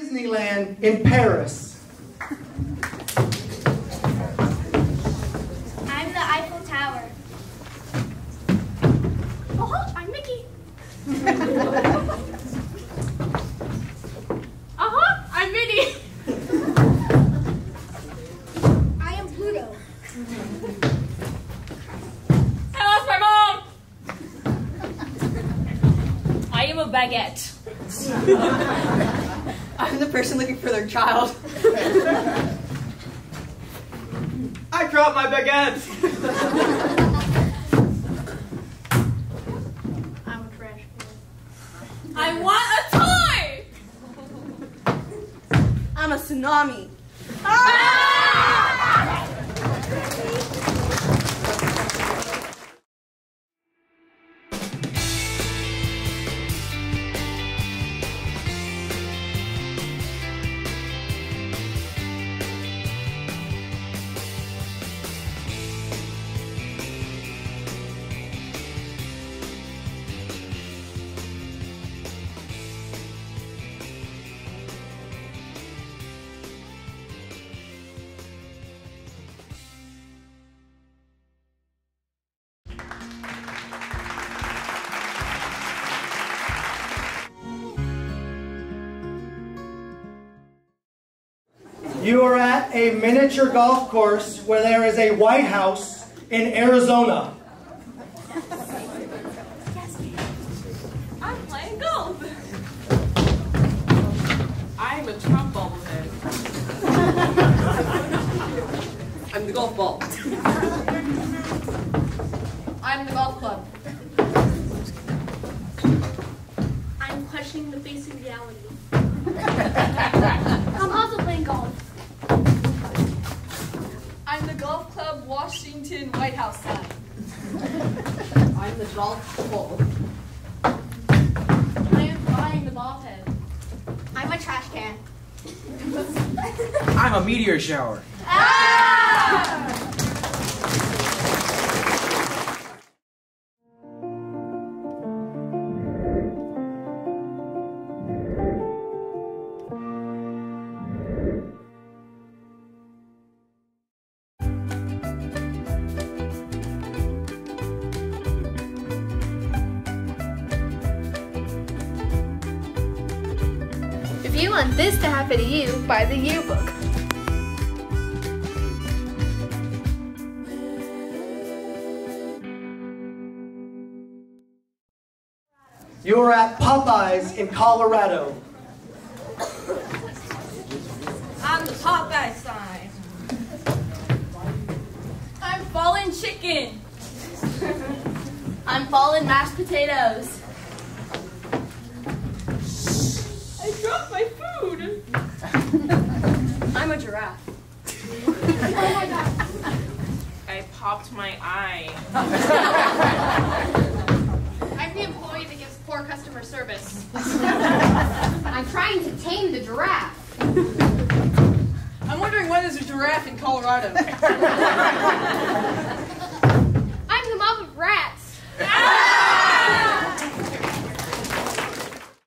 Disneyland in Paris. I'm the Eiffel Tower. Oh, I'm Mickey. I'm Minnie. I am Pluto. I lost my mom. I am a baguette. I'm the person looking for their child. I dropped my baguette. I'm a trash can. I want a toy. I'm a tsunami. You are at a miniature golf course where there is a White House in Arizona. I'm playing golf. I'm a Trump bobblehead. I'm the golf ball. I'm the golf club. I'm questioning the face of reality. I'm also playing golf. I'm the golf club Washington White House sign. I'm the golf ball. I am buying the ball head. I'm a trash can. I'm a meteor shower. If you want this to happen to you, buy the yearbook. You are at Popeyes in Colorado. I'm the Popeye sign. I'm fallen chicken. I'm fallen mashed potatoes. I dropped my food. I'm a giraffe. I popped my eye. I'm the employee that gives poor customer service. I'm trying to tame the giraffe. I'm wondering why there's a giraffe in Colorado. I'm the mom of rats.